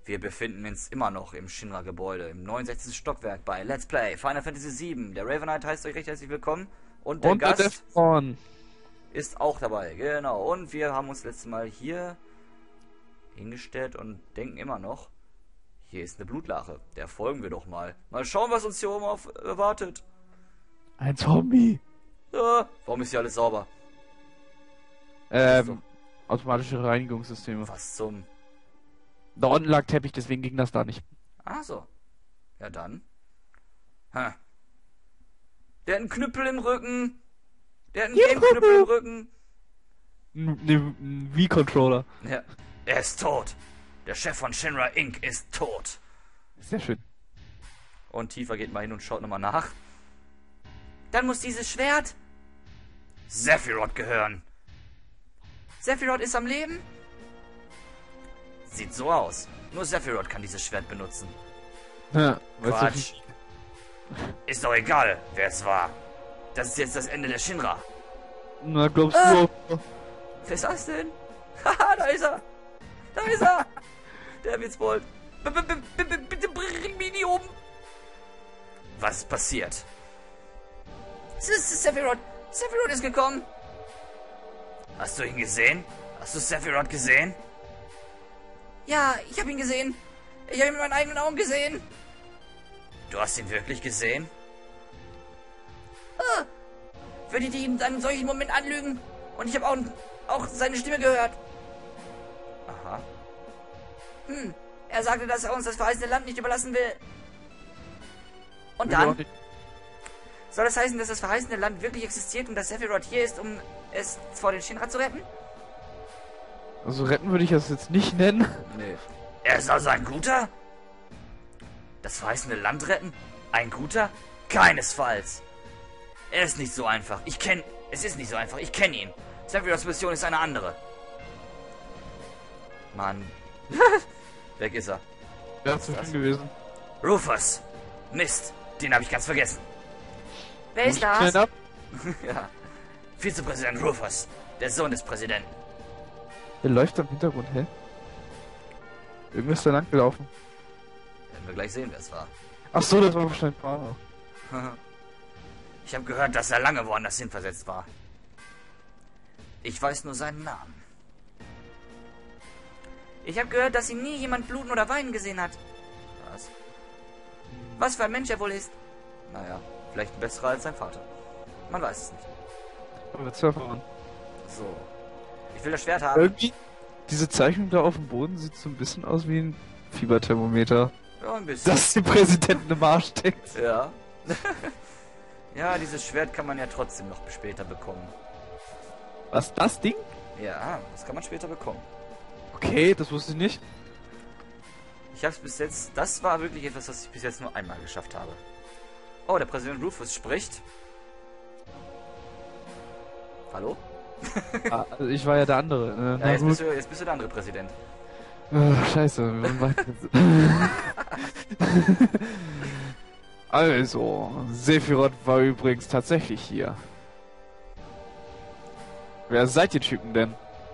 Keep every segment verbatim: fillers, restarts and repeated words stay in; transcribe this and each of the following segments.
Wir befinden uns immer noch im Shinra-Gebäude, im neunundsechzigsten Stockwerk bei Let's Play Final Fantasy sieben. Der Ravenite heißt euch recht herzlich willkommen. Und der Und Gast der Defcon ist auch dabei, genau. Und wir haben uns letztes Mal hier hingestellt und denken immer noch, hier ist eine Blutlache. Der folgen wir doch mal. Mal schauen, was uns hier oben auf erwartet. ein Zombie. Ja, warum ist hier alles sauber? Ähm, automatische Reinigungssysteme. Was zum... Da unten lag Teppich, deswegen ging das da nicht. Ach so. Ja dann. Ha. Der hat einen Knüppel im Rücken. Der hat einen Game-Knüppel im Rücken. Ne, Wii-Controller. Ja. Er ist tot. Der Chef von Shinra Incorporated ist tot. Sehr schön. Und Tifa geht mal hin und schaut nochmal nach. Dann muss dieses Schwert Sephiroth gehören. Sephiroth ist am Leben? Sieht so aus. Nur Sephiroth kann dieses Schwert benutzen. Ja, Quatsch. Ist doch egal, wer es war. Das ist jetzt das Ende der Shinra. Na, glaubst Ah. du? Wer ist das denn? Haha, da ist er. Da ist er. Der Witzbold. B -b -b -b -b Bitte bring mich nicht um. Was ist passiert? Es ist Sephiroth. Sephiroth ist gekommen. Hast du ihn gesehen? Hast du Sephiroth gesehen? Ja, ich habe ihn gesehen. Ich habe ihn mit meinen eigenen Augen gesehen. Du hast ihn wirklich gesehen? Ah, würde ich ihn in einem solchen Moment anlügen? Und ich habe auch, auch seine Stimme gehört. Aha. Hm, er sagte, dass er uns das verheißene Land nicht überlassen will. Und dann? Soll das heißen, dass das verheißene Land wirklich existiert und dass Sephiroth hier ist, um es vor den Shinra zu retten? Also retten würde ich das jetzt nicht nennen. Nee. Er ist also ein Guter? Das verheißene Land retten? Ein Guter? Keinesfalls. Er ist nicht so einfach. Ich kenne... Es ist nicht so einfach. Ich kenne ihn. Sephiroths Mission ist eine andere. Mann. Weg ist er. Wäre zu schön gewesen. Rufus. Mist. Den habe ich ganz vergessen. Wer Muss ist ich das? schnell ab? Ja. Vizepräsident Rufus. Der Sohn des Präsidenten. Der läuft am Hintergrund, hä? Irgendwas ist da lang gelaufen. Werden wir gleich sehen, wer es war. Ach so, das war wahrscheinlich Fahrer. Ich habe gehört, dass er lange woanders hin versetzt war. Ich weiß nur seinen Namen. Ich habe gehört, dass ihn nie jemand bluten oder weinen gesehen hat. Was? Was für ein Mensch er wohl ist. Naja, vielleicht ein besserer als sein Vater. Man weiß es nicht. Aber Surfer. So. Ich will das Schwert haben. Irgendwie, diese Zeichnung da auf dem Boden sieht so ein bisschen aus wie ein Fieberthermometer. Ja, ein bisschen. Dass die Präsidenten im Arsch steckt. Ja. Ja, dieses Schwert kann man ja trotzdem noch später bekommen. Was, das Ding? Ja, das kann man später bekommen. Okay, das wusste ich nicht. Ich habe es bis jetzt... Das war wirklich etwas, was ich bis jetzt nur einmal geschafft habe. Oh, der Präsident Rufus spricht. Hallo? Ah, also ich war ja der andere. Äh, Ja, na jetzt gut. bist, du, jetzt bist du der andere Präsident. Ah, scheiße. wann war ich jetzt? Also, Sephiroth war übrigens tatsächlich hier. Wer seid ihr Typen denn?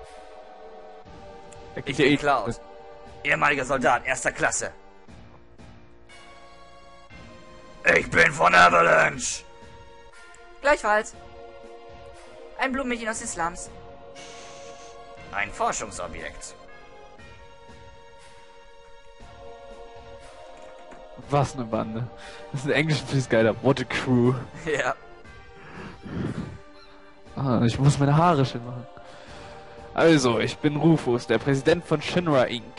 Ich bin Cloud. Ehemaliger Soldat, erster Klasse. Ich bin von Avalanche. Gleichfalls. Ein Blumenmädchen aus den Slums. Ein Forschungsobjekt. Was eine Bande. Das ist ein englischer Fließ geiler. What a crew. Ja. Ah, ich muss meine Haare schön machen. Also, ich bin Rufus, der Präsident von Shinra Incorporated.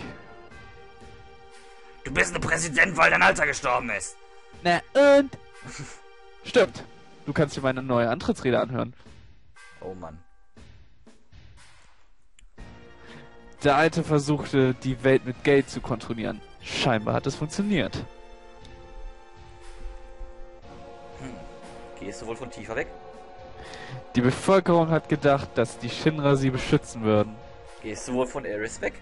Du bist ein Präsident, weil dein Alter gestorben ist. Na und? Stimmt. Du kannst dir meine neue Antrittsrede anhören. Oh Mann. Der Alte versuchte, die Welt mit Geld zu kontrollieren. Scheinbar hat es funktioniert. Gehst du wohl von Tifa weg? Die Bevölkerung hat gedacht, dass die Shinra sie beschützen würden. Gehst du wohl von Aeris weg?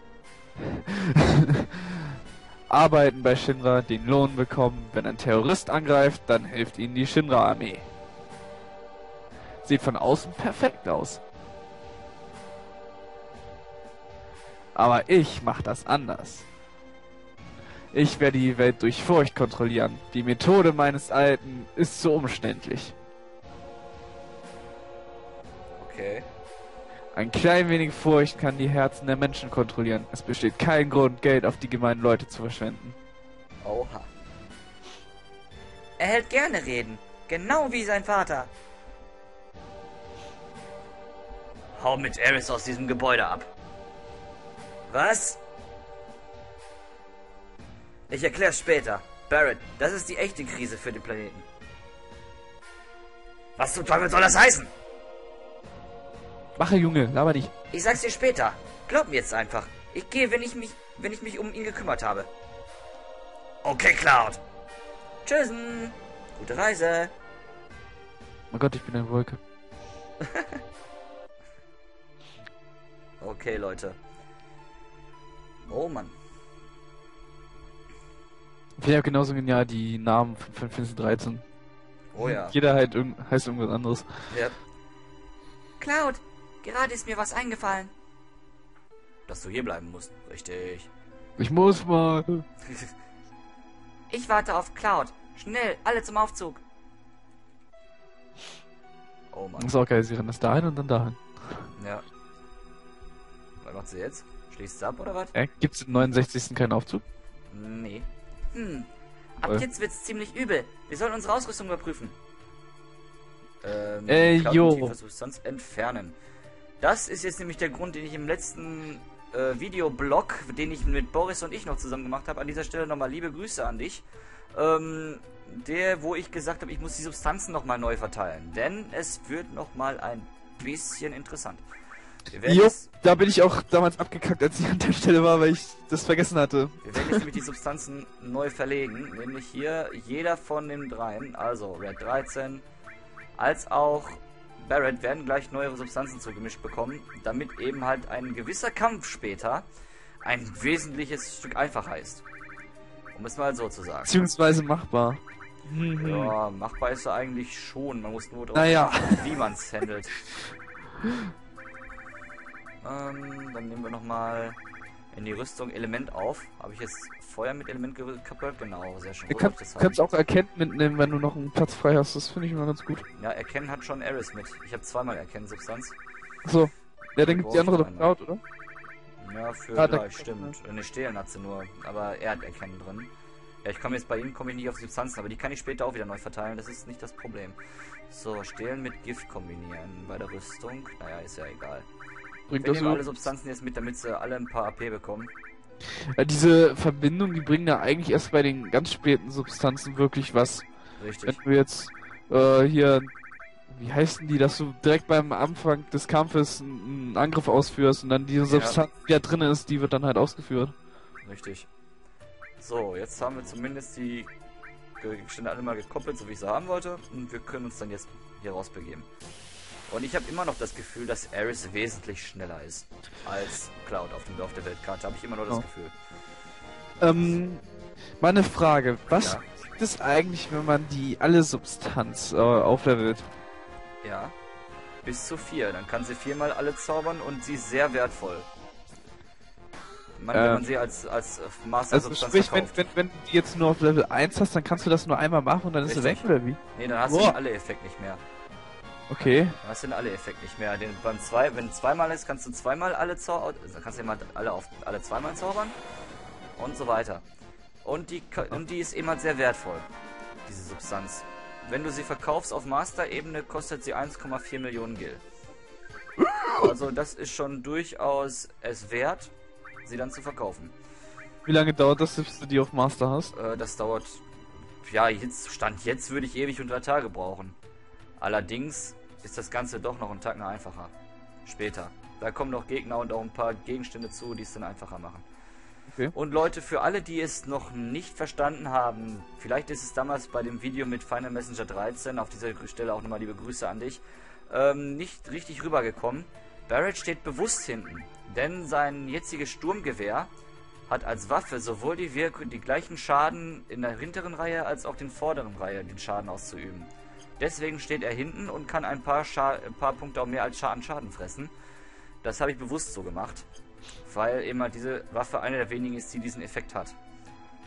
Arbeiten bei Shinra, den Lohn bekommen. Wenn ein Terrorist angreift, dann hilft ihnen die Shinra-Armee. Sieht von außen perfekt aus. Aber ich mach das anders. Ich werde die Welt durch Furcht kontrollieren. Die Methode meines Alten ist so umständlich. Okay. Ein klein wenig Furcht kann die Herzen der Menschen kontrollieren. Es besteht kein Grund, Geld auf die gemeinen Leute zu verschwenden. Oha. Er hält gerne Reden. Genau wie sein Vater. Hau mit Aerith aus diesem Gebäude ab. Was? Ich erklär's später. Barret, das ist die echte Krise für den Planeten. Was zum Teufel soll das heißen? Mache, Junge, laber nicht. Ich sag's dir später. Glaub mir jetzt einfach. Ich gehe, wenn ich mich, wenn ich mich um ihn gekümmert habe. Okay, Cloud. Tschüssen. Gute Reise. Mein Gott, ich bin eine Wolke. Okay, Leute. Oh Mann. Ich finde ja genauso genial die Namen von Final Fantasy dreizehn. Oh ja. Jeder halt irg heißt irgendwas anderes. Ja. Cloud, gerade ist mir was eingefallen. Dass du hier bleiben musst. Richtig. Ich muss mal. Ich warte auf Cloud. Schnell, alle zum Aufzug. Oh Mann. Ist auch geil, sie rennen das dahin und dann dahin. Ja. Was macht sie jetzt? Schließt sie ab oder was? Äh, gibt's im neunundsechzigsten keinen Aufzug? Nee. Hm. Ab Äh. jetzt wird's ziemlich übel. Wir sollen unsere Ausrüstung überprüfen. Ähm, Äh, jo. kognitive Substanz entfernen. Das ist jetzt nämlich der Grund, den ich im letzten äh, Videoblog, den ich mit Boris und ich noch zusammen gemacht habe. An dieser Stelle nochmal liebe Grüße an dich. Ähm, der, wo ich gesagt habe, ich muss die Substanzen nochmal neu verteilen. Denn es wird nochmal ein bisschen interessant. Wir werden Jo, jetzt, da bin ich auch damals abgekackt, als ich an der Stelle war, weil ich das vergessen hatte. wir werden jetzt nämlich die Substanzen neu verlegen. Nämlich hier jeder von den dreien, also Red dreizehn, als auch Barret werden gleich neue Substanzen zugemischt bekommen, damit eben halt ein gewisser Kampf später ein wesentliches Stück einfacher ist. Um es mal so zu sagen. Beziehungsweise machbar. Mhm. Ja, machbar ist er eigentlich schon. Man muss nur drauf Naja. achten, wie man es handelt. ähm, dann nehmen wir nochmal in die Rüstung Element auf. Habe ich jetzt Feuer mit Element gekoppelt? Genau, sehr schön. Du Wo kannst, soll ich das kannst haben? auch Erkennen mitnehmen, wenn du noch einen Platz frei hast. Das finde ich immer ganz gut. Ja, Erkennen hat schon Aerith mit. Ich habe zweimal Erkennen-Substanz. So. Ja, dann gibt die andere doch einmal. Cloud, oder? Ja, für Ah, gleich, da- stimmt. Eine Stehlen hat sie nur, aber er hat Erkennen drin. Ja, ich komme jetzt bei ihm, komme ich nicht auf Substanzen, aber die kann ich später auch wieder neu verteilen, das ist nicht das Problem. So, Stehlen mit Gift kombinieren bei der Rüstung, naja, ist ja egal. Bringt Wir das nehmen so? alle Substanzen jetzt mit, damit sie alle ein paar A P bekommen. Ja, diese Verbindung, die bringen ja eigentlich erst bei den ganz späten Substanzen wirklich was. Wenn Richtig. du jetzt äh, hier, wie heißen die, dass du direkt beim Anfang des Kampfes einen, einen Angriff ausführst und dann diese Substanz, die da drin ist, die wird dann halt ausgeführt. Richtig. So, jetzt haben wir zumindest die Gegenstände alle mal gekoppelt, so wie ich sie haben wollte. Und wir können uns dann jetzt hier rausbegeben. Und ich habe immer noch das Gefühl, dass Aerith wesentlich schneller ist als Cloud auf, dem, auf der Weltkarte. Habe ich immer noch das Oh. Gefühl. Ähm, meine Frage, was Ja. gibt es eigentlich, wenn man die alle Substanz äh, auflevelt? Ja. Bis zu vier. Dann kann sie viermal alle zaubern und sie ist sehr wertvoll. Man, wenn Ähm, man sie als, als Master Also Substanz sprich, wenn, verkauft. wenn, wenn du die jetzt nur auf Level eins hast, dann kannst du das nur einmal machen und dann ist sie weg, Richtig. oder wie? Nee, dann hast du Boah. den Alle-Effekt nicht mehr. Okay. Dann hast du den Alle-Effekt nicht mehr. Den, beim zwei, wenn zweimal ist, kannst du zweimal alle zaubern. Also kannst du immer alle auf alle zweimal zaubern. Und so weiter. Und die, ka- und die ist eben halt sehr wertvoll. Diese Substanz. Wenn du sie verkaufst auf Master-Ebene, kostet sie eins Komma vier Millionen Gil. Also das ist schon durchaus es wert, sie dann zu verkaufen. Wie lange dauert das, bis du die auf Master hast? Äh, das dauert, ja, jetzt, Stand jetzt würde ich ewig und drei Tage brauchen. Allerdings ist das Ganze doch noch einen Tag einfacher. Später. Da kommen noch Gegner und auch ein paar Gegenstände zu, die es dann einfacher machen. Okay. Und Leute, für alle, die es noch nicht verstanden haben, vielleicht ist es damals bei dem Video mit Final Messenger dreizehn, auf dieser Stelle auch nochmal liebe Grüße an dich, ähm, nicht richtig rübergekommen. Barret steht bewusst hinten, denn sein jetziges Sturmgewehr hat als Waffe sowohl die, Wirk die gleichen Schaden in der hinteren Reihe als auch den vorderen Reihe den Schaden auszuüben. Deswegen steht er hinten und kann ein paar, Scha ein paar Punkte auch mehr als Schaden Schaden fressen. Das habe ich bewusst so gemacht, weil eben halt diese Waffe eine der wenigen ist, die diesen Effekt hat.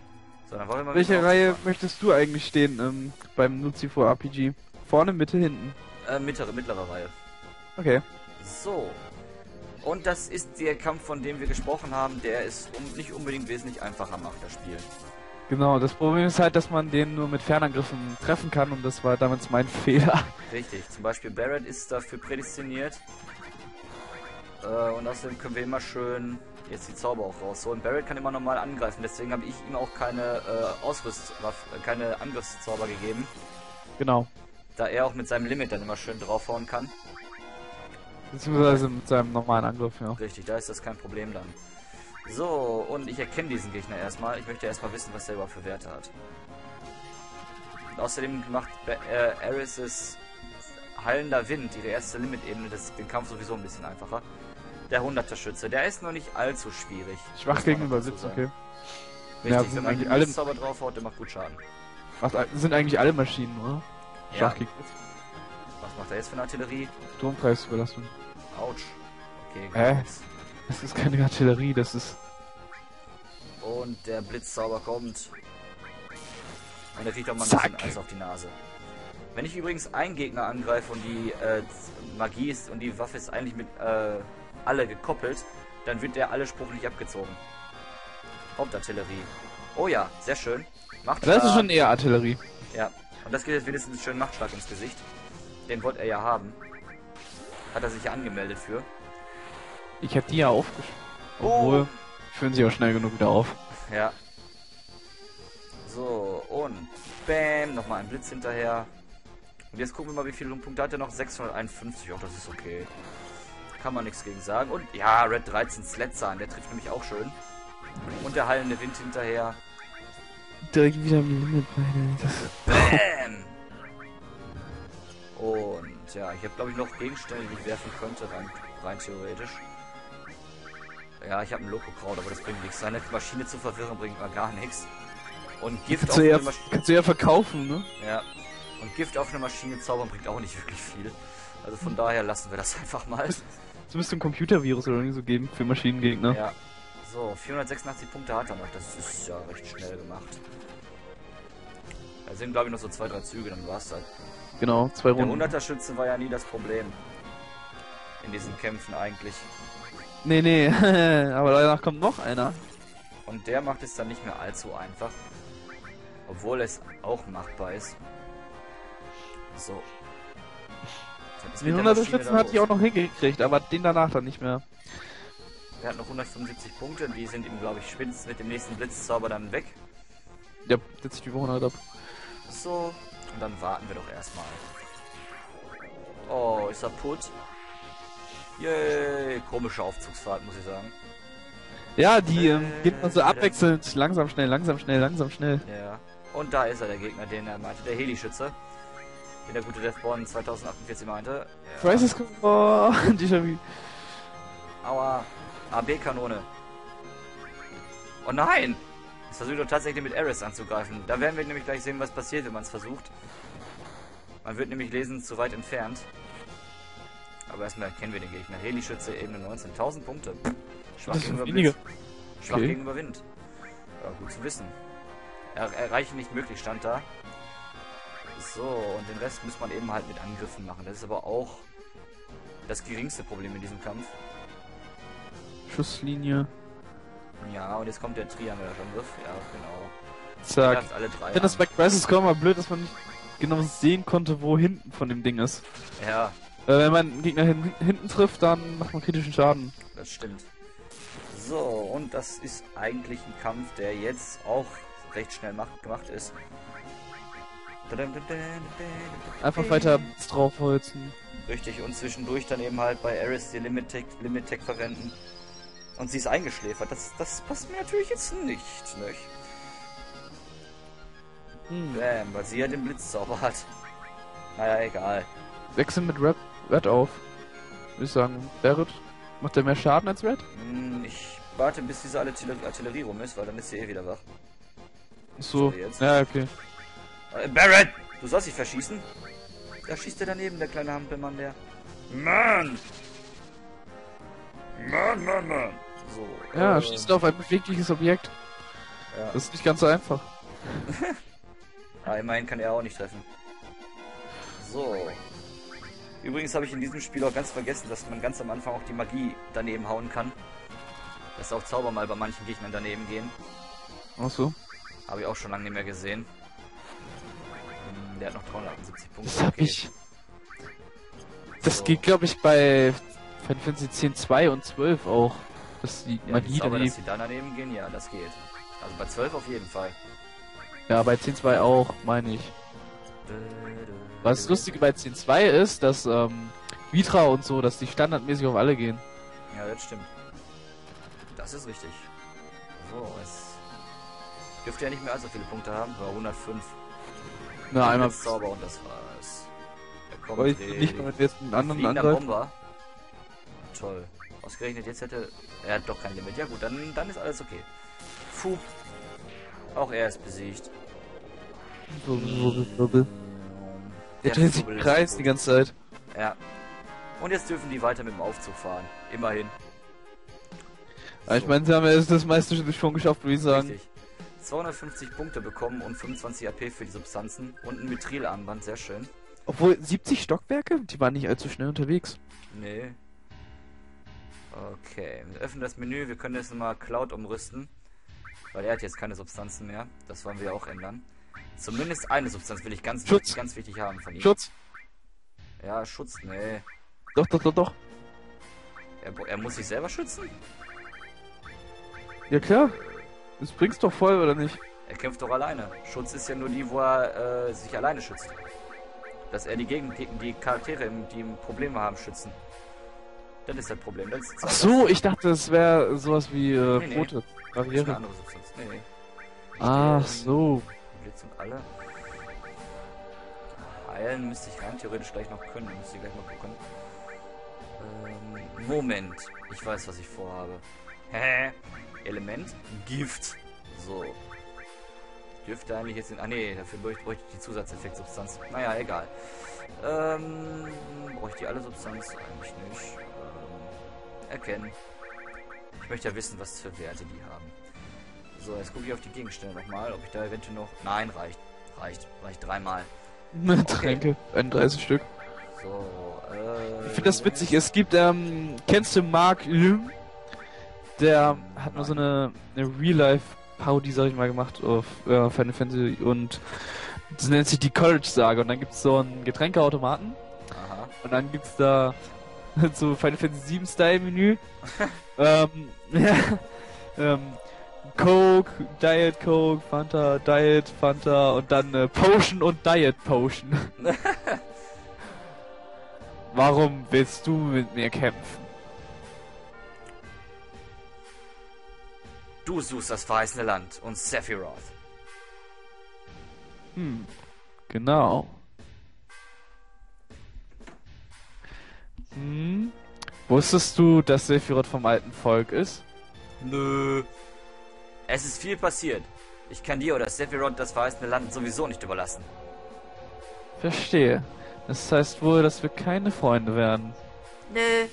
So, dann wollen wir mal Welche wieder Reihe auffahren. möchtest du eigentlich stehen ähm, beim Nuzifor R P G? Vorne, Mitte, hinten? Äh, mittlere, mittlere Reihe. Okay. So. Und das ist der Kampf, von dem wir gesprochen haben, der es um, nicht unbedingt wesentlich einfacher macht, das Spiel. Genau, das Problem ist halt, dass man den nur mit Fernangriffen treffen kann und das war damals mein Fehler. Richtig, zum Beispiel Barrett ist dafür prädestiniert. Äh, und außerdem können wir immer schön jetzt die Zauber auch rausholen. Barrett kann immer normal angreifen, deswegen habe ich ihm auch keine äh, Ausrüstwaffe, keine Angriffszauber gegeben. Genau. Da er auch mit seinem Limit dann immer schön draufhauen kann. Beziehungsweise mit seinem normalen Angriff, ja. Richtig, da ist das kein Problem dann. So, und ich erkenne diesen Gegner erstmal. Ich möchte erstmal wissen, was der überhaupt für Werte hat. Und außerdem macht äh, Ares' Heilender Wind, ihre erste Limit-Ebene, den Kampf sowieso ein bisschen einfacher. Der hunderter Schütze, der ist noch nicht allzu schwierig. Schwach gegenüber Blitz, okay. Richtig, Ja, wenn sind man eigentlich den alle, Blitzzauber draufhaut, der macht gut Schaden. macht, sind eigentlich alle Maschinen, oder? Ja. Schwach gegen Blitz. Was macht er jetzt für eine Artillerie? Turmkreisüberlastung. Autsch. Okay, Hä? gar nichts. Das ist keine Artillerie, das ist... Und der Blitzzauber kommt. Und er kriegt auch mal ein Zack. bisschen Eis auf die Nase. Wenn ich übrigens einen Gegner angreife und die äh, Magie ist und die Waffe ist eigentlich mit äh, alle gekoppelt, dann wird der alle Spruch nicht abgezogen. Hauptartillerie. Oh ja, sehr schön. Macht Das ist schon eher Artillerie. Ja. Und das gibt jetzt wenigstens einen schönen Machtschlag ins Gesicht. Den wollte er ja haben. Hat er sich ja angemeldet für. Ich hab die ja aufgeschrieben. Oh. Obwohl, führen sie auch schnell genug wieder auf. Ja. So, und bam, nochmal ein Blitz hinterher. Und jetzt gucken wir mal, wie viele Punkte hat er noch? sechshunderteinundfünfzig, auch das ist okay. Kann man nichts gegen sagen. Und ja, Red dreizehn Sletzan, der trifft nämlich auch schön. Und der heilende Wind hinterher. Direkt wieder am Limit, Alter. Bam! Und ja, ich habe glaube ich noch Gegenstände, die ich werfen könnte, rein, rein theoretisch. Ja, ich habe ein Loko-Kraut, aber das bringt nichts. Seine Maschine zu verwirren bringt mal gar nichts. Und Gift Kannst auf du, eine eher, Maschine. kannst du eher verkaufen, ne? Ja. Und Gift auf eine Maschine zaubern bringt auch nicht wirklich viel. Also von daher lassen wir das einfach mal. Es müsste ein Computervirus oder irgendwie so geben für Maschinengegner. Ja. So, vierhundertsechsundachtzig Punkte hat er noch. Das ist ja recht schnell gemacht. Da sind glaube ich noch so zwei, drei Züge, dann war's halt. Genau, zwei Der Runden. hunderter Schütze war ja nie das Problem. In diesen Kämpfen eigentlich. Nee, nee, aber danach kommt noch einer. Und der macht es dann nicht mehr allzu einfach. Obwohl es auch machbar ist. So. Was ist mit Den der hunderter Maschine Schützen da hat die los? auch noch hingekriegt, aber den danach dann nicht mehr. Der hat noch hundertfünfundsiebzig Punkte. Die sind ihm, glaube ich, spätestens mit dem nächsten Blitzzauber dann weg. Ja, setzt sich über hundert ab. So. Und dann warten wir doch erstmal. Oh, ist er putt? Yay. Komische Aufzugsfahrt, muss ich sagen. Ja, die ähm, geht mal so abwechselnd. Langsam, schnell, langsam, schnell, langsam, schnell. Ja. Und da ist er, der Gegner, den er meinte. Der Heli-Schütze. Den der gute Deathborn zweitausendachtundvierzig meinte. Ja. Crisis, oh, Déjà-vu. Aua. A B-Kanone. Oh nein! Das versucht doch tatsächlich mit Ares anzugreifen. Da werden wir nämlich gleich sehen, was passiert, wenn man es versucht. Man wird nämlich lesen, zu weit entfernt. Aber erstmal erkennen wir den Gegner. Heli-Schütze, Ebene neunzehn. tausend Punkte. Schwach Das sind gegenüber wenige. Blitz. Schwach Okay. gegenüber Wind. Ja, gut zu wissen. Er erreichen nicht möglich, stand da. So, und den Rest muss man eben halt mit Angriffen machen. Das ist aber auch das geringste Problem in diesem Kampf. Schusslinie. Ja, und jetzt kommt der Triangelangriff. Ja, genau. Zack. Greift alle drei Ich finde das an. bei Crisis Core mal blöd, dass man nicht genau sehen konnte, wo hinten von dem Ding ist. Ja, Äh, wenn man einen Gegner hin hinten trifft, dann macht man kritischen Schaden. das stimmt. So, und das ist eigentlich ein Kampf, der jetzt auch recht schnell macht, gemacht ist. Einfach weiter draufholzen. Richtig, und zwischendurch dann eben halt bei Ares die Limit Tech, Limit Tech verwenden. Und sie ist eingeschläfert. Das, das passt mir natürlich jetzt nicht, nicht? Hm. Bam, weil sie ja den Blitzzauber hat. Naja, egal. Wechseln mit Red, Red auf. Würde ich sagen, Barrett. Macht der mehr Schaden als Red? Hm, ich warte, bis diese Artillerie, Artillerie rum ist, weil dann ist sie eh wieder wach. So. So, jetzt. Ja, okay. Äh, Barrett! Du sollst dich verschießen? Da schießt er daneben, der kleine Hampelmann, der. Mann! Mann, Mann, Mann! So. Ja, äh, schießt auf ein bewegliches Objekt. ja. Das ist nicht ganz so einfach. Aber immerhin kann er auch nicht treffen. So. Übrigens habe ich in diesem Spiel auch ganz vergessen, dass man ganz am Anfang auch die Magie daneben hauen kann. Dass auch Zauber mal bei manchen Gegnern daneben gehen. Ach so. Habe ich auch schon lange nicht mehr gesehen. Hm, der hat noch dreihundertachtundsiebzig Punkte. Das hab okay. ich. Das So. geht, glaube ich, bei Final Fantasy zehn, zwei und zwölf auch. Dass die Ja, Magie die Zauber, daneben. dass die da daneben gehen, ja, das geht. Also bei zwölf auf jeden Fall. Ja, bei zehn zwei auch, meine ich. Was das Lustige bei zehn zwei ist, dass ähm, Vitra und so, dass die standardmäßig auf alle gehen. Ja, das stimmt. Das ist richtig. So, es dürfte ja nicht mehr allzu viele Punkte haben, aber hundertfünf. Na, einmal. Zauber und das war's. Da kommt Aber ich Dreh- nicht, wenn wir jetzt einen anderen fliegender Angriff. Bomber. Toll. Ausgerechnet jetzt hätte... Er hat doch kein Limit. Ja gut, dann, dann ist alles okay. Fup. Auch er ist besiegt. Wubbel, wubbel, wubbel. Der Der dreht sich im Fubbel ist Kreis so die gut. ganze Zeit. Ja. Und jetzt dürfen die weiter mit dem Aufzug fahren. Immerhin. Aber ich So, meine, sie haben ja das meiste schon geschafft, würde ich sagen. richtig. zweihundertfünfzig Punkte bekommen und fünfundzwanzig A P für die Substanzen. Und ein Mithril-Armband, sehr schön. Obwohl, siebzig Stockwerke? Die waren nicht allzu schnell unterwegs. Nee. Okay, wir öffnen das Menü. Wir können jetzt mal Cloud umrüsten. Weil er hat jetzt keine Substanzen mehr. Das wollen wir auch ändern. Zumindest eine Substanz will ich ganz, Schutz. wichtig, ganz wichtig haben von ihm. Schutz. Ja, Schutz, nee. Doch, doch, doch, doch. Er, er muss sich selber schützen? Ja klar. Das bringt's doch voll, oder nicht? Er kämpft doch alleine. Schutz ist ja nur die, wo er äh, sich alleine schützt. Dass er die Gegend, die, die Charaktere, die Probleme haben, schützen. Das ist das Problem. Das ist Ach so, ich dachte, es wäre sowas wie äh, Nee, nee. rote Das ist eine Barriere. andere Substanz. Nee, nee. Ach so. Blitz und alle. Heilen müsste ich rein theoretisch gleich noch können. Müsste ich gleich mal gucken. Ähm, Moment. Ich weiß, was ich vorhabe. Hä? Element? Gift. So. Dürfte eigentlich jetzt in... Ah nee, dafür bräuchte ich die Zusatzeffektsubstanz. Naja, egal. Ähm, brauche ich die alle Substanz? Eigentlich nicht. Ähm, erkennen. Ich möchte ja wissen, was für Werte die haben. So, jetzt gucke ich auf die Gegenstände nochmal, ob ich da eventuell noch... Nein, reicht. Reicht. Reicht dreimal. Tränke, einunddreißig Stück. So, äh... Ich finde das witzig, es gibt, ähm, kennst du Mark Lüm? Der hat nur so eine, eine Real-Life-Parodie, sag ich mal, gemacht auf äh, Final Fantasy und das nennt sich die College-Sage und dann gibt's so einen Getränkeautomaten Aha. und dann gibt's da so Final Fantasy sieben Style-Menü. ähm, ja, ähm, Coke, Diet Coke, Fanta, Diet, Fanta und dann äh, Potion und Diet Potion. Warum willst du mit mir kämpfen? Du suchst das verheißene Land und Sephiroth. Hm, genau. Hm, wusstest du, dass Sephiroth vom alten Volk ist? Nö. Es ist viel passiert. Ich kann dir oder Sephiroth das verheißene Land sowieso nicht überlassen. Verstehe. Das heißt wohl, dass wir keine Freunde werden. Nö.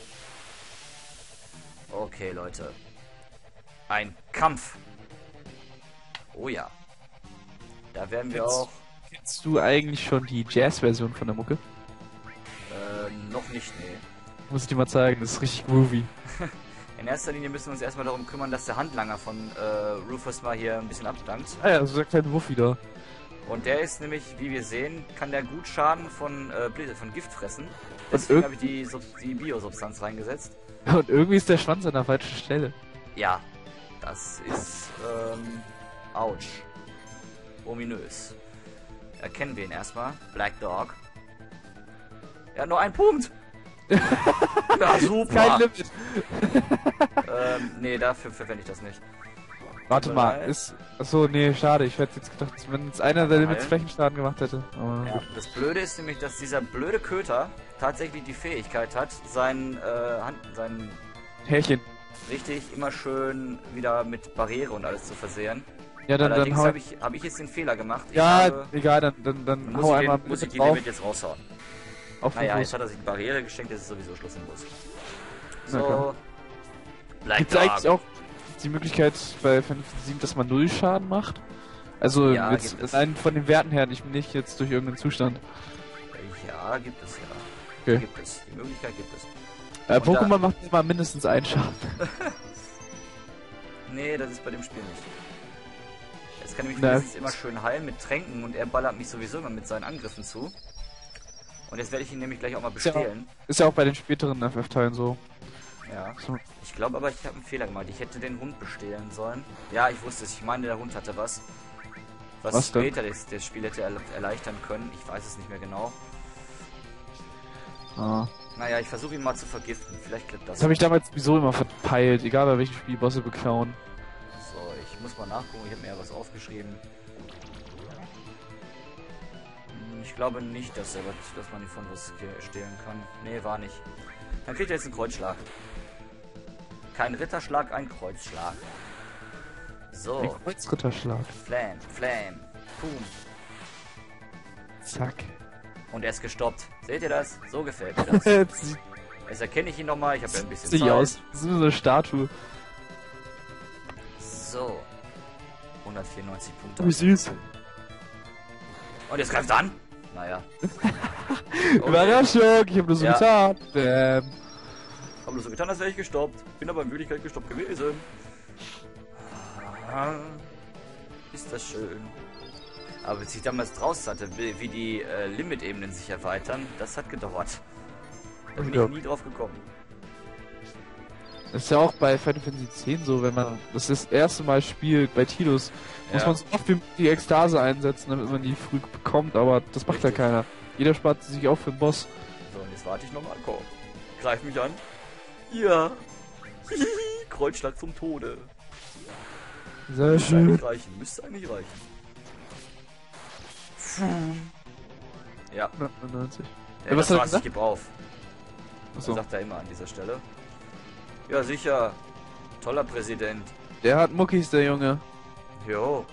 Okay, Leute. Ein Kampf. Oh ja. Da werden wir Jetzt- auch... Kennst du eigentlich schon die Jazz-Version von der Mucke? Äh, noch nicht, nee. Muss ich dir mal zeigen, das ist richtig groovy. In erster Linie müssen wir uns erstmal darum kümmern, dass der Handlanger von äh, Rufus mal hier ein bisschen abdankt. Ah ja, so der kleine Wuff wieder. Und der ist nämlich, wie wir sehen, kann der gut Schaden von, äh, Bl- von Gift fressen. Und Deswegen irg- habe ich die, Sub die Biosubstanz reingesetzt. Und irgendwie ist der Schwanz an der falschen Stelle. Ja, das ist, ähm, ouch. Ominös. Erkennen wir ihn erstmal. Black Dog. Er hat nur einen Punkt. Ja, super. Kein Limit. ähm, nee, dafür verwende ich das nicht. Warte Tut mir mal, leid. ist... Achso, nee, schade. Ich hätte jetzt gedacht, wenn jetzt einer der Limits Heilen. Flächenschaden gemacht hätte. Aber Ja, gut. das Blöde ist nämlich, dass dieser blöde Köter tatsächlich die Fähigkeit hat, seinen, äh, Hand, seinen Härchen. richtig immer schön wieder mit Barriere und alles zu versehen. Ja, dann, dann Allerdings hau... habe ich, hab ich jetzt den Fehler gemacht. Ich Ja, habe, egal, dann, dann, dann muss hau ich, einmal den, muss ich mit die drauf. Limit jetzt raushauen. Auf Naja, den jetzt Fuß. hat er sich die Barriere geschenkt, jetzt ist sowieso Schluss im Bus. Na klar. So. Black Gibt's eigentlich Dog. auch die Möglichkeit bei Final Fantasy sieben, dass man null Schaden macht? Also Ja, jetzt gibt es. allein von den Werten her, nicht, nicht jetzt durch irgendeinen Zustand. Ja, gibt es ja. Okay. Gibt es. Die Möglichkeit gibt es. Äh, Und da- Pokémon macht immer mindestens einen Schaden. Nee, das ist bei dem Spiel nicht. Jetzt kann ich mich Na, wenigstens immer schön heilen mit Tränken und er ballert mich sowieso immer mit seinen Angriffen zu. Und jetzt werde ich ihn nämlich gleich auch mal Ist ja auch- bestehlen. Ist ja auch bei den späteren F F-Teilen so. Ja. So. Ich glaube aber, ich habe einen Fehler gemacht. Ich hätte den Hund bestehlen sollen. Ja, ich wusste es. Ich meine, der Hund hatte was. Was, Was denn? später das, das Spiel hätte erle- erleichtern können. Ich weiß es nicht mehr genau. Ah. Naja, ich versuche ihn mal zu vergiften. Vielleicht klappt das. Das habe ich damals sowieso immer verpeilt, egal bei welchen Spiel Bosse beklauen. So, ich muss mal nachgucken. Ich habe mir ja was aufgeschrieben. Hm, Ich glaube nicht, dass, er, dass man ihn von was ge- stehlen kann. Nee, war nicht. Dann kriegt er jetzt einen Kreuzschlag. Kein Ritterschlag, ein Kreuzschlag. So, Ein Kreuzritterschlag. Flam, Flam, Boom. Zack. Und er ist gestoppt. Seht ihr das? So gefällt mir das. Jetzt sieht Jetzt erkenne ich ihn nochmal. Ich habe ja ein bisschen sich Zeit. aus. Das ist so eine Statue. So. hundertvierundneunzig Punkte. Wie süß. Und jetzt greift er an. Naja. Überraschung, ich habe nur so Ja. getan. Bäm. Hab nur so getan, als wäre ich gestoppt. Bin aber in Wirklichkeit gestoppt gewesen. Ah, Ist das schön. Aber bis ich damals draus hatte, wie wie die äh, Limit-Ebenen sich erweitern, das hat gedauert. Da bin Ja. ich nie drauf gekommen. Das ist ja auch bei Final Fantasy X so, wenn man das das erste Mal spielt bei Tidus, muss Ja. man so oft wie die Ekstase einsetzen, damit man die früh bekommt, aber das macht ja Richtig. keiner. Jeder spart sich auch für den Boss. So, und jetzt warte ich nochmal. Komm. Greif mich an. Ja. Hihihi. Kreuzschlag zum Tode. Sehr Müsste schön. eigentlich reichen. Müsste eigentlich reichen. Ja. neunundneunzig. Ja, was das hat er war's, ich gesagt? gebe auf. Achso. So. Sagt er immer an dieser Stelle. Ja, sicher. Toller Präsident. Der hat Muckis, der Junge. Jo.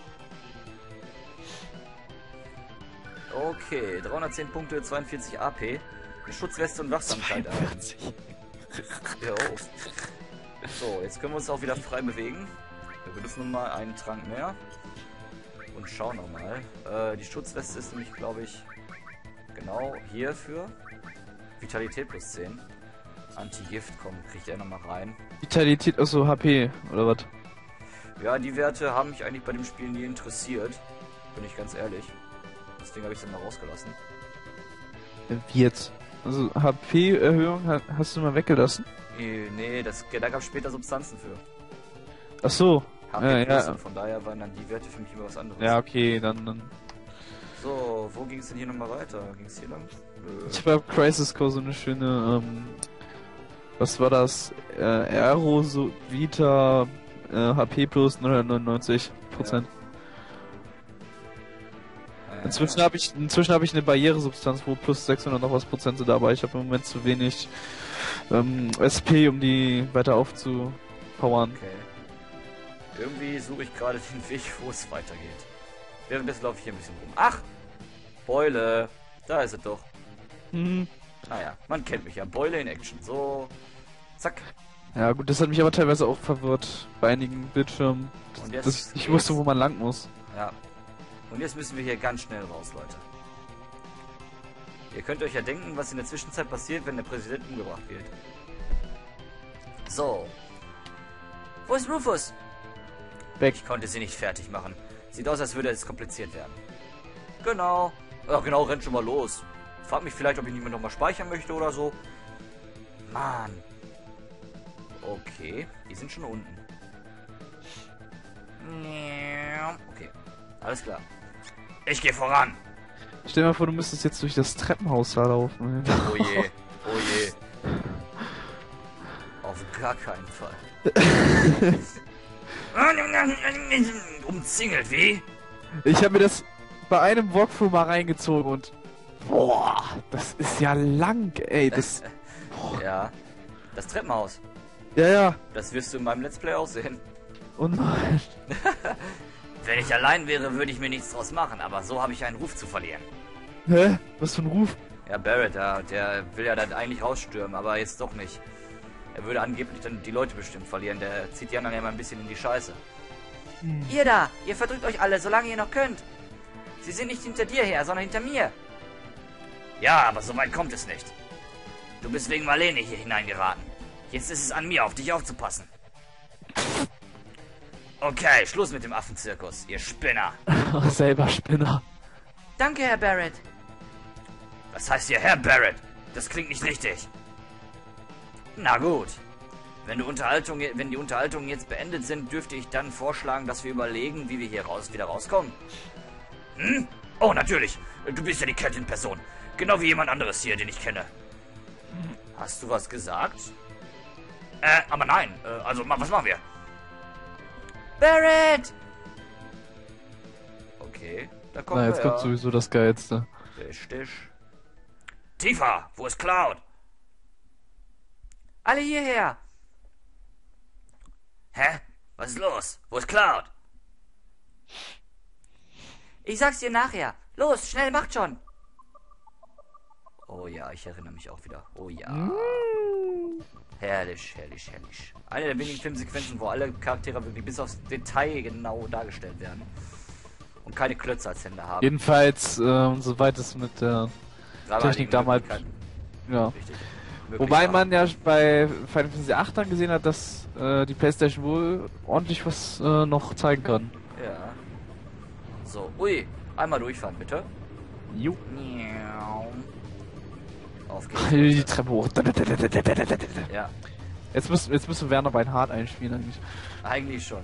Okay, dreihundertzehn Punkte, zweiundvierzig A P. Eine Schutzweste und Wachsamkeit ein. zweiundvierzig. Jo. So, jetzt können wir uns auch wieder frei bewegen. Wir benutzen nun mal einen Trank mehr. Und schauen nochmal. Äh, die Schutzweste ist nämlich, glaube ich, genau hierfür. Vitalität plus zehn. Anti-Gift, komm, kriegt er nochmal rein. Vitalität, also H P, oder was? Ja, die Werte haben mich eigentlich bei dem Spiel nie interessiert. Bin ich ganz ehrlich. Deswegen habe ich es dann mal rausgelassen. Wie jetzt? Also H P-Erhöhung hast du mal weggelassen? Äh, Nee, das, da gab es später Substanzen für. Ach so. H P Ja, plus ja. und von daher waren dann die Werte für mich immer was anderes. Ja, okay, dann, dann. So, wo ging es denn hier nochmal weiter? Ging es hier lang? Nö. Ich habe bei Crisis Core so eine schöne, ähm, was war das? Äh, Aero so Vita äh, H P plus neunundneunzig Prozent. Äh, Inzwischen habe ich inzwischen habe ich eine Barrieresubstanz, wo plus sechshundert noch was Prozent sind, aber ich habe im Moment zu wenig ähm, S P, um die weiter aufzupowern. Okay. Irgendwie suche ich gerade den Weg, wo es weitergeht. Währenddessen laufe ich hier ein bisschen rum. Ach! Beule! Da ist es doch. Hm. Naja, man kennt mich ja. Beule in Action. So. Zack. Ja gut, das hat mich aber teilweise auch verwirrt bei einigen Bildschirmen, Und jetzt dass ich nicht geht's. wusste, wo man lang muss. Ja. Und jetzt müssen wir hier ganz schnell raus, Leute. Ihr könnt euch ja denken, was in der Zwischenzeit passiert, wenn der Präsident umgebracht wird. So. Wo ist Rufus? Weg. Ich konnte sie nicht fertig machen. Sieht aus, als würde es kompliziert werden. Genau. Ja, genau, rennt schon mal los. Frag mich vielleicht, ob ich nicht mehr nochmal speichern möchte oder so. Mann. Okay, die sind schon unten. Okay, alles klar. Ich gehe voran. Stell dir mal vor, du müsstest jetzt durch das Treppenhaus da laufen. Oh je, oh je. Auf gar keinen Fall. Umzingelt, wie? Ich habe mir das bei einem Walkthrough mal reingezogen und boah, das ist ja lang, ey, das Ja, das Treppenhaus. ja, ja, Das wirst du in meinem Let's Play auch sehen. oh nein. Wenn ich allein wäre, würde ich mir nichts draus machen, aber so habe ich einen Ruf zu verlieren. Hä? Was für ein Ruf? Ja, Barrett, der, der will ja dann eigentlich rausstürmen, aber jetzt doch nicht. Er würde angeblich dann die Leute bestimmt verlieren. Der zieht die anderen ja mal ein bisschen in die Scheiße. Hm. Ihr da, ihr verdrückt euch alle, solange ihr noch könnt. Sie sind nicht hinter dir her, sondern hinter mir. Ja, aber so weit kommt es nicht. Du bist wegen Marlene hier hineingeraten. Jetzt ist es an mir, auf dich aufzupassen. Okay, Schluss mit dem Affenzirkus, ihr Spinner. Selber Spinner. Danke, Herr Barrett. Was heißt hier Herr Barrett? Das klingt nicht richtig. Na gut. Wenn, du Unterhaltung, wenn die Unterhaltungen jetzt beendet sind, dürfte ich dann vorschlagen, dass wir überlegen, wie wir hier raus, wieder rauskommen. Hm? Oh, natürlich. Du bist ja die Kettenperson. Genau wie jemand anderes hier, den ich kenne. Hast du was gesagt? Äh, aber nein. Äh, also, was machen wir? Barrett! Okay, da kommt Na, jetzt er, kommt ja. sowieso das Geilste. Richtig. Tifa, wo ist Cloud? Alle hierher. Hä? Was ist los? Wo ist Cloud? Ich sag's dir nachher. Los, schnell, macht schon. Oh ja, ich erinnere mich auch wieder. Oh ja. Mm. Herrlich, herrlich, herrlich. Eine der wenigen Filmsequenzen, wo alle Charaktere wirklich bis aufs Detail genau dargestellt werden. Und keine Klötze als Hände haben. Jedenfalls, ähm, soweit es mit der Technik damals. Ja. Richtig. Wobei man ja bei Final Fantasy acht dann gesehen hat, dass äh, die PlayStation wohl ordentlich was äh, noch zeigen kann. Ja. So, ui. Einmal durchfahren, bitte. Jo. Miau. Auf geht's. Die Treppe hoch. Ja, Jetzt müssen, jetzt müssen Werner bei Hart einspielen eigentlich. eigentlich schon.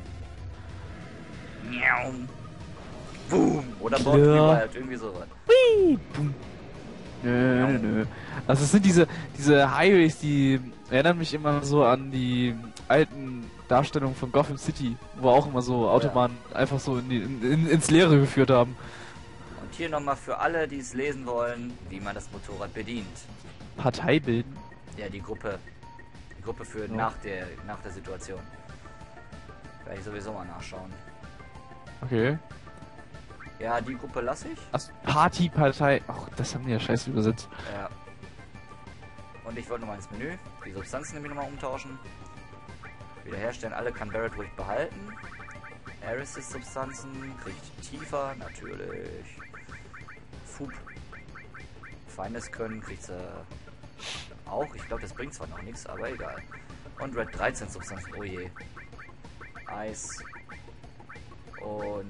Miau. Boom. Oder Klar. Born to be Wild, irgendwie sowas. Whee! Boom. Nö, nö, nö. Also es sind diese, diese Highways, die erinnern mich immer so an die alten Darstellungen von Gotham City, wo auch immer so Autobahnen ja. einfach so in die, in, in, ins Leere geführt haben. Und hier nochmal für alle, die es lesen wollen, wie man das Motorrad bedient. Partei bilden? Ja, die Gruppe. Die Gruppe für Ja. nach der nach der Situation. Werde ich sowieso mal nachschauen. Okay. Ja, die Gruppe lasse ich. Also Partypartei. Ach, das haben die ja scheiße übersetzt. Ja. Und ich wollte nochmal ins Menü. Die Substanzen nämlich nochmal umtauschen. Wiederherstellen. Alle kann Barrett ruhig behalten. Aeris' Substanzen. Kriegt tiefer. Natürlich. Fub. Feines können kriegt sie auch. Ich glaube, das bringt zwar noch nichts, aber egal. Und Red dreizehn Substanzen. Oh je. Eis. Und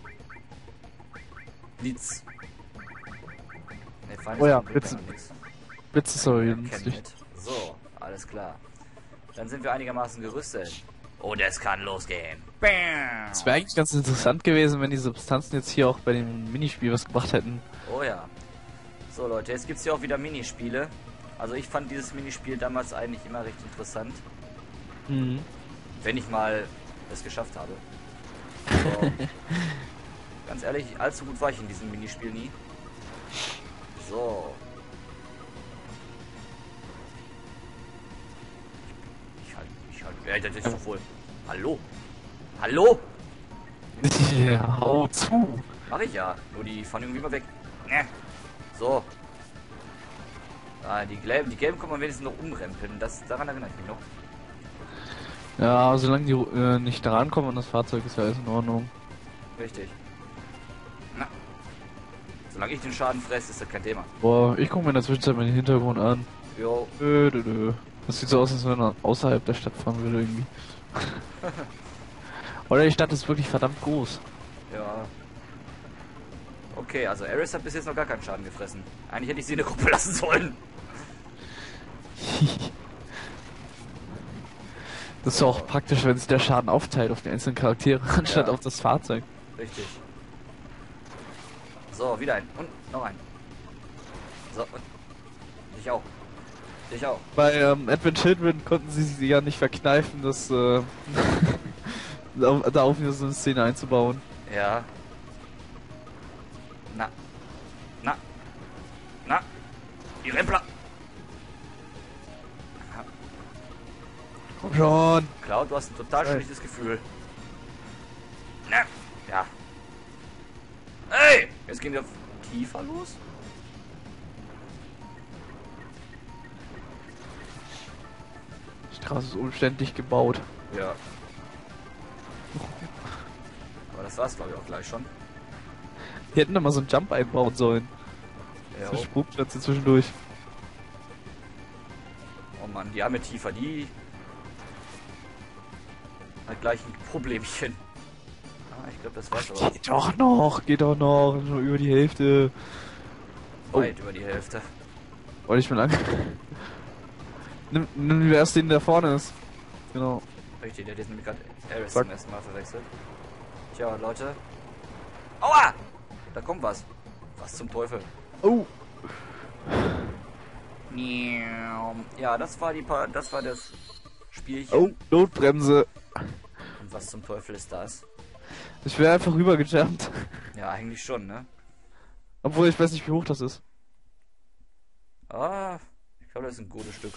Blitz. Ne, feines Oh ja, bringt Blitz. ja noch nix. Blitz ist aber wieder Kennen nützlich. mit. So, alles klar. Dann sind wir einigermaßen gerüstet. Und es kann losgehen. Bam! Es wäre eigentlich ganz interessant gewesen, wenn die Substanzen jetzt hier auch bei dem Minispiel was gebracht hätten. Oh ja. So Leute, jetzt gibt es hier auch wieder Minispiele. Also ich fand dieses Minispiel damals eigentlich immer recht interessant. Mhm. Wenn ich mal es geschafft habe. So. Ganz ehrlich, allzu gut war ich in diesem Minispiel nie. So. Ich halt, ich halt, ja, das ist doch wohl. Hallo? Hallo? Ja, hau zu. Mach ich ja. Nur die fahren irgendwie mal weg. Ne. So. Ah, die, gelben, die gelben kann man wenigstens noch umrempeln. Das, daran erinnere ich mich noch. Ja, solange die äh, nicht da rankommen an das Fahrzeug, ist ja alles in Ordnung. Richtig. Na. Solange ich den Schaden fresse, ist das kein Thema. Boah, ich gucke mir in der Zwischenzeit mal den Hintergrund an. Jo. Nö, nö, nö. Das sieht so aus, als wenn man außerhalb der Stadt fahren würde irgendwie. Oder die Stadt ist wirklich verdammt groß. Ja. Okay, also Aeris hat bis jetzt noch gar keinen Schaden gefressen. Eigentlich hätte ich sie in der Gruppe lassen sollen. Das ist ja auch praktisch, wenn sich der Schaden aufteilt auf die einzelnen Charaktere, anstatt Ja. auf das Fahrzeug. Richtig. So, wieder ein. Und noch ein. So, und. Dich auch. Dich auch. Bei ähm, Advent Children konnten sie sich ja nicht verkneifen, das äh, da da auch wieder so eine Szene einzubauen. Ja. Na. Na. Na. Die Rempler. Komm schon! Cloud, du hast ein total Hey. schlechtes Gefühl. Na. Ja. Hey! Jetzt gehen wir tiefer los? Die Straße ist umständlich gebaut. Ja. das war's glaube ich auch gleich schon. Die hätten da mal so einen Jump einbauen sollen. Ja, So oh. Sprungplätze zwischendurch. oh Mann, die arme Tifa, die hat gleich ein Problemchen. Ah, ich glaube, das war's aber. Geht doch noch, geht doch noch, nur über die Hälfte. Weit über die Hälfte. Wollte ich mir lang. Nimm, nimm lieber erst den, der vorne ist. Genau. Richtig, der hat jetzt nämlich gerade Ares Zack. zum ersten Mal verwechselt. Tja, Leute. Aua! Da kommt was. Was zum Teufel? Oh! Ja, das war die pa das war das Spielchen. Oh, Notbremse. Und was zum Teufel ist das? Ich wäre einfach rübergejumpt. Ja, eigentlich schon, ne? Obwohl ich weiß nicht, wie hoch das ist. Ah, ich glaube, das ist ein gutes Stück.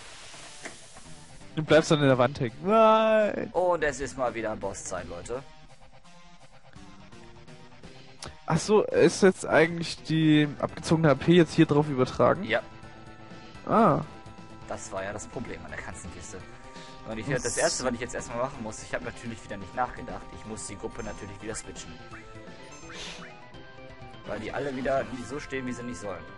Du bleibst dann in der Wand hängen. Nein! Und es ist mal wieder Bosszeit, Leute. Achso, ist jetzt eigentlich die abgezogene H P jetzt hier drauf übertragen? Ja, Ah. das war ja das Problem an der ganzen Kiste. Und ich, das erste, was ich jetzt erstmal machen muss, ich habe natürlich wieder nicht nachgedacht. Ich muss die Gruppe natürlich wieder switchen. Weil die alle wieder so stehen, wie sie nicht sollen.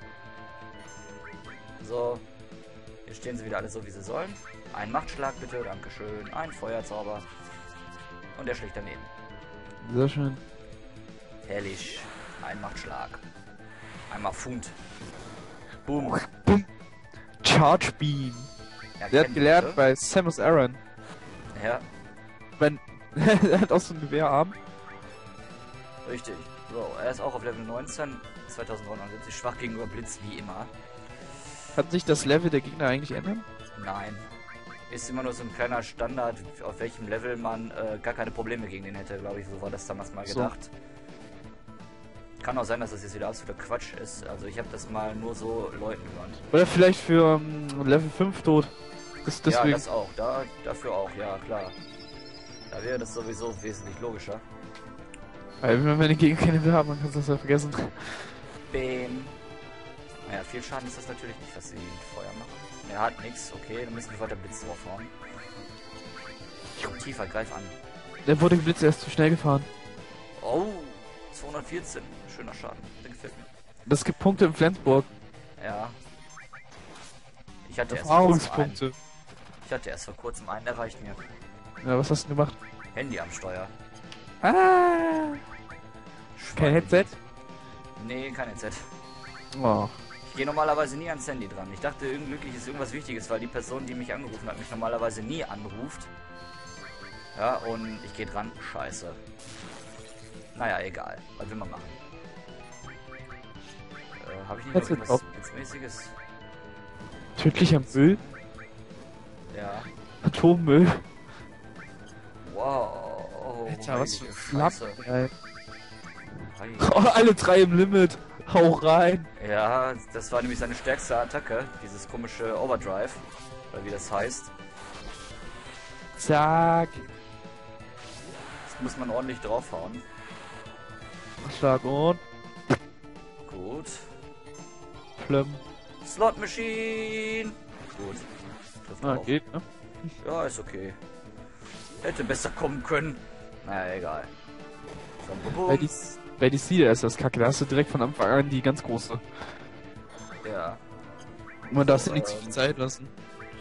So. Jetzt stehen sie wieder alle so, wie sie sollen. Ein Machtschlag bitte, dankeschön. Ein Feuerzauber. Und der schlägt daneben. Sehr schön. Herrlich. Ein Machtschlag. Einmal Pfund. Boom. Bumm. Charge Beam. Ja, Der hat kennen gelernt wir, bei Samus Aran. Ja, Wenn er hat auch so einen Gewehrarm. richtig. So, er ist auch auf Level neunzehn. zweitausendneunundsiebzig. Schwach gegenüber Blitz, wie immer. Kann sich das Level der Gegner eigentlich ändern? Nein. Ist immer nur so ein kleiner Standard, auf welchem Level man äh, gar keine Probleme gegen den hätte, glaube ich. So war das damals mal So. gedacht. Kann auch sein, dass das jetzt wieder absoluter Quatsch ist. Also ich habe das mal nur so Leuten gewandt. Oder vielleicht für um, Level fünf tot. Das, deswegen. Ja, das auch. Da, dafür auch, ja klar. Da wäre das sowieso wesentlich logischer. Weil wenn wir den Gegner keine Level haben, dann kannst du das ja vergessen. Bäm. Naja, viel Schaden ist das natürlich nicht, was sie mit Feuer machen. Er hat nichts, okay, dann müssen wir weiter Blitz draufhauen. Tiefer, greif an. Der wurde geblitzt, er ist zu schnell gefahren. Oh, zweihundertvierzehn. Schöner Schaden. Der gefällt mir. Das gibt Punkte in Flensburg. Ja. Ich hatte, erst vor kurzem einen, Erfahrungspunkte. ich hatte erst vor kurzem einen, der reicht mir. Ja, was hast du gemacht? Handy am Steuer. Ah! Kein Headset? Nee, kein Headset. Oh. Ich gehe normalerweise nie ans Handy dran. Ich dachte, irgendwie ist irgendwas Wichtiges, weil die Person, die mich angerufen hat, mich normalerweise nie anruft. Ja, und ich gehe dran. Scheiße. Naja, egal. Was will man machen? Äh, habe ich nicht noch Headset irgendwas auf. Witzmäßiges? Tödlicher Müll? Ja. Atommüll? Wow. Alter, was für heilige Flappen, Scheiße. ey. Heilige- Oh, alle drei im Limit. Hau rein. Ja, das war nämlich seine stärkste Attacke. Dieses komische Overdrive. Oder wie das heißt. Zack. Das muss man ordentlich draufhauen. Schlag und Gut. Plömm. Slot Machine. Gut. Trifft Ah, auch. geht, ne? Ja, ist okay. Hätte besser kommen können. Naja, egal. So, Bei, die, bums. bei D C, da ist das kacke. Da hast du direkt von Anfang an die ganz große. Ja. Man darf sich nicht zu Ähm. viel Zeit lassen.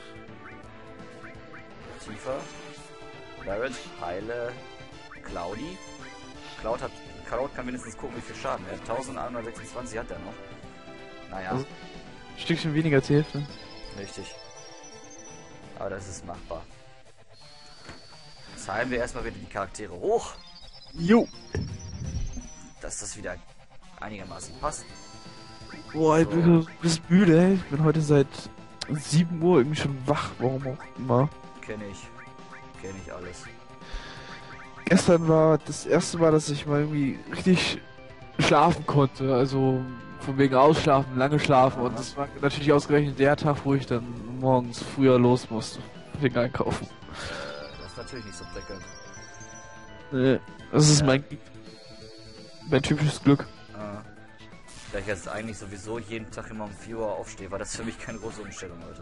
Tiefer. Barrett, Heile, Cloudy. Cloud hat. Cloud kann mindestens gucken, wie viel Schaden er hat. elfhundertsechsundzwanzig hat er noch. Naja, Also- Ein Stückchen weniger als die Hälfte. richtig. Aber das ist machbar. Jetzt heilen wir erstmal wieder die Charaktere hoch, Jo. dass das wieder einigermaßen passt. Boah, ich So. bin, bist müde, ey. Ich bin heute seit sieben Uhr irgendwie schon wach. Warum auch immer. Kenne ich. Kenne ich alles. Gestern war das erste Mal, dass ich mal irgendwie richtig schlafen konnte. Also von wegen Ausschlafen, lange schlafen. Aha. Und das war natürlich ausgerechnet der Tag, wo ich dann morgens früher los musste. Wegen Einkaufen. Äh, das ist natürlich nicht so prickelnd. Nee, das ist Ja. mein Glück. Mein typisches Glück. Äh, da ich jetzt eigentlich sowieso jeden Tag immer um vier Uhr aufstehe, war das für mich keine große Umstellung heute.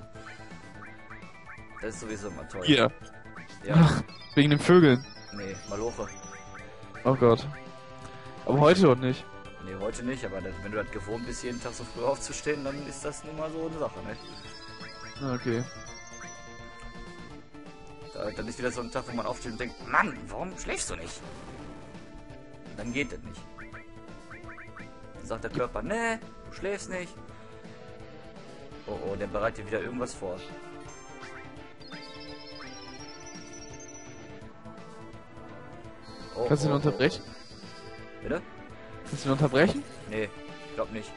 Das ist sowieso immer toll. Hier. Ja, Ach, wegen den Vögeln. nee, Maloche. Oh Gott. Aber heute doch nicht. Nee, heute nicht, aber das, wenn du das gewohnt bist, jeden Tag so früh aufzustehen, dann ist das nun mal so eine Sache, ne? Okay. Da, dann ist wieder so ein Tag, wo man aufsteht und denkt, Mann, warum schläfst du nicht? Und dann geht das nicht. Dann sagt der Körper, nee, du schläfst nicht. Oh, oh, der bereitet wieder irgendwas vor. Oh, Kannst du ihn oh, unterbrechen? oh. Bitte? Kannst du ihn unterbrechen? Nee, glaub nicht.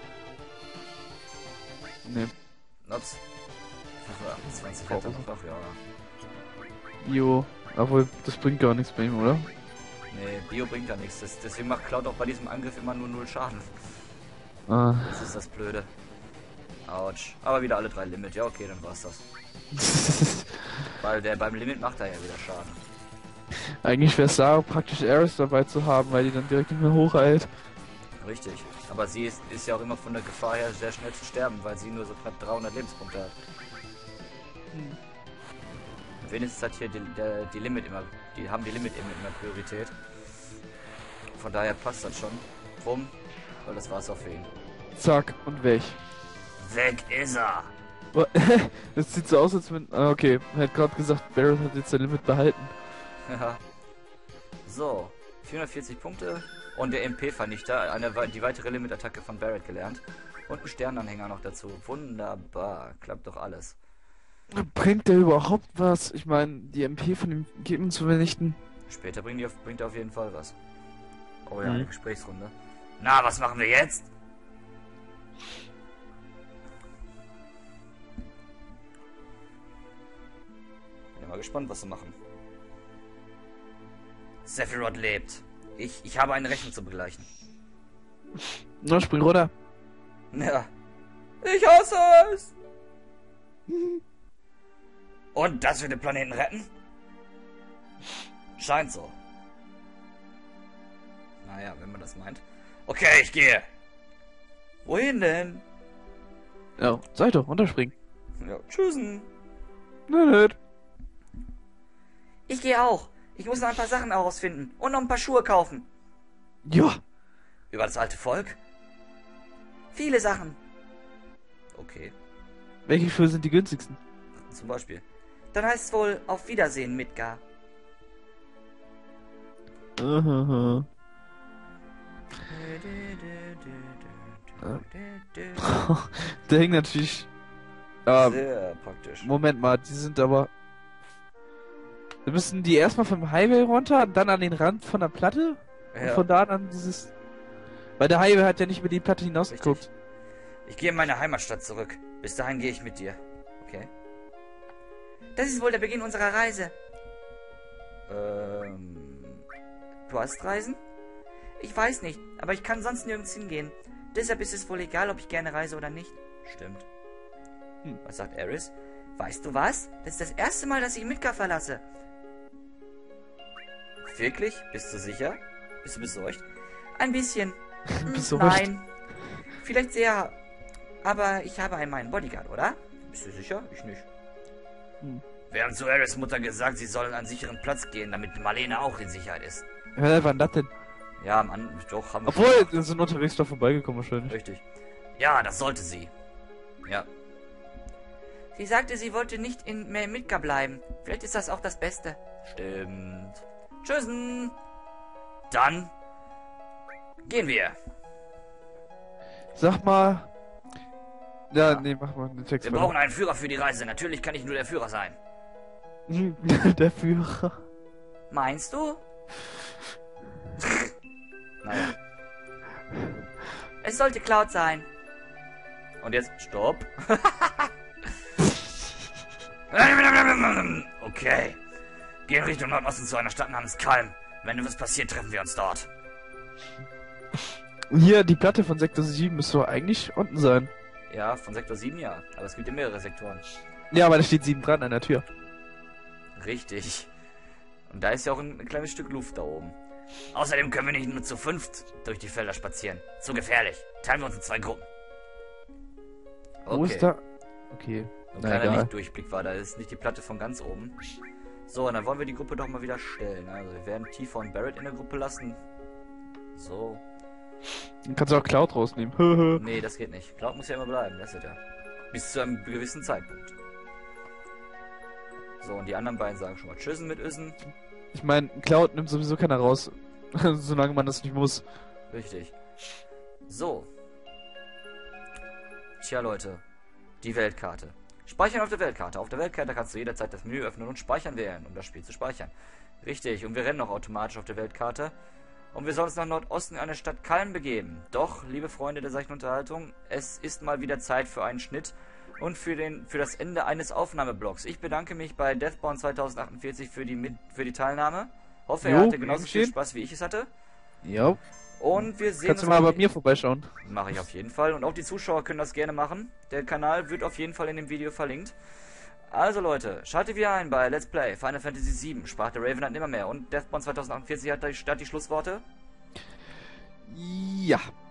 Nee. Ups. achtundzwanzig Oh. Ach ja. Jo. Obwohl, das bringt gar nichts bei ihm, oder? Nee, Bio bringt da nichts. Das, deswegen macht Cloud auch bei diesem Angriff immer nur null Schaden. Ah. Das ist das Blöde. Autsch. Aber wieder alle drei Limit. Ja, okay, dann war's das. Weil der beim Limit macht er ja wieder Schaden. Eigentlich wäre es da praktisch Ares dabei zu haben, weil die dann direkt nicht mehr hochheilt. Richtig. Aber sie ist, ist ja auch immer von der Gefahr her sehr schnell zu sterben, weil sie nur so knapp dreihundert Lebenspunkte hat. Hm. Wenigstens hat hier die, der, die Limit immer, die haben die Limit immer, immer Priorität. Von daher passt das schon. Rum, weil das war's auch für ihn. Zack, und weg. Weg ist er! Das sieht so aus, als wenn... Ah, okay. Er hat gerade gesagt, Barrett hat jetzt sein Limit behalten. Ja. So, vierhundertvierzig Punkte und der M P-Vernichter, eine, die weitere Limit-Attacke von Barrett gelernt. Und ein Sternanhänger noch dazu. Wunderbar, klappt doch alles. Bringt der überhaupt was? Ich meine, die M P von dem Gegner zu vernichten? Später bringt, die auf, bringt er auf jeden Fall was. Oh ja, Mhm. eine Gesprächsrunde. Na, was machen wir jetzt? Bin mal gespannt, was sie machen. Sephiroth lebt. Ich, ich habe eine Rechnung zu begleichen. Na, spring runter. Ja. Ich hasse es! Und dass wir den Planeten retten? Scheint so. Naja, wenn man das meint. Okay, ich gehe. Wohin denn? Ja, sag doch, runterspringen. Ja, tschüssen. Nö, nö. Ich gehe auch. Ich muss noch ein paar Sachen herausfinden und noch ein paar Schuhe kaufen. Ja. Über das alte Volk? Viele Sachen. Okay, Welche Schuhe sind die günstigsten? zum Beispiel. Dann heißt es wohl auf Wiedersehen, Midgar. Aha. Der hängt natürlich... Ähm, Sehr praktisch. Moment mal, die sind aber... Wir müssen die erstmal vom Highway runter und dann an den Rand von der Platte und Ja. von da an dieses... Weil der Highway hat ja nicht über die Platte hinausgeguckt. Ich gehe in meine Heimatstadt zurück. Bis dahin gehe ich mit dir. Okay. Das ist wohl der Beginn unserer Reise. Ähm... Du hast Reisen? Ich weiß nicht, aber ich kann sonst nirgends hingehen. Deshalb ist es wohl egal, ob ich gerne reise oder nicht. Stimmt. Hm, was sagt Ares? Weißt du was? Das ist das erste Mal, dass ich Midgar verlasse. Wirklich? Bist du sicher? Bist du besorgt? Ein bisschen. Hm, Besorgt? Nein. Vielleicht sehr. Aber ich habe einen meinen Bodyguard, oder? Bist du sicher? Ich nicht. Hm. Wir haben zu Ares Mutter gesagt, sie sollen an sicheren Platz gehen, damit Marlene auch in Sicherheit ist. Ja, wann das denn? Ja, Mann, doch, haben wir Obwohl, schon wir sind unterwegs da vorbeigekommen wahrscheinlich. Richtig. Ja, das sollte sie. Ja. Sie sagte, sie wollte nicht in Midgar bleiben. Vielleicht ist das auch das Beste. Stimmt. Tschüssen. Dann gehen wir. Sag mal... Ja, Ja. nee, mach mal den Text Wir weiter. brauchen einen Führer für die Reise. Natürlich kann ich nur der Führer sein. Der Führer. Meinst du? Naja. Es sollte Cloud sein. Und jetzt stopp. Okay. Gehen Richtung Nordosten zu einer Stadt namens Kalm. Wenn etwas passiert, treffen wir uns dort. Hier, die Platte von Sektor sieben müsste doch eigentlich unten sein. Ja, von Sektor sieben ja. Aber es gibt ja mehrere Sektoren. Ja, aber da steht sieben dran an der Tür. Richtig. Und da ist ja auch ein, ein kleines Stück Luft da oben. Außerdem können wir nicht nur zu fünft durch die Felder spazieren. Zu gefährlich. Teilen wir uns in zwei Gruppen. Wo ist da? Okay. Ein Na, kleiner egal. Lichtdurchblick war da. Das ist nicht die Platte von ganz oben. So, und dann wollen wir die Gruppe doch mal wieder stellen. Also wir werden Tifa und Barrett in der Gruppe lassen. So. Dann kannst du auch Cloud rausnehmen. Nee, das geht nicht. Cloud muss ja immer bleiben, das ist ja. Bis zu einem gewissen Zeitpunkt. So, und die anderen beiden sagen schon mal Tschüssen mit Ösen. Ich meine, Cloud nimmt sowieso keiner raus. Solange man das nicht muss. Richtig. So. Tja, Leute. Die Weltkarte. Speichern auf der Weltkarte. Auf der Weltkarte kannst du jederzeit das Menü öffnen und Speichern wählen, um das Spiel zu speichern. Richtig, und wir rennen noch automatisch auf der Weltkarte. Und wir sollen uns nach Nordosten in eine Stadt Kallen begeben. Doch, liebe Freunde der seichten Unterhaltung, es ist mal wieder Zeit für einen Schnitt und für, den, für das Ende eines Aufnahmeblocks. Ich bedanke mich bei Deathborn zweitausendachtzig für die, mit, für die Teilnahme. Hoffe, er Jo, hatte genauso viel geschehen. Spaß, wie ich es hatte. Ja. Und wir sehen Kannst du uns mal auf bei mir vorbeischauen. Mache ich auf jeden Fall. Und auch die Zuschauer können das gerne machen. Der Kanal wird auf jeden Fall in dem Video verlinkt. Also Leute, schaltet wieder ein bei Let's Play Final Fantasy sieben, sprach der Raven nimmer mehr. Und Deathborn zweitausendachtzig hat die, hat die Schlussworte. Ja.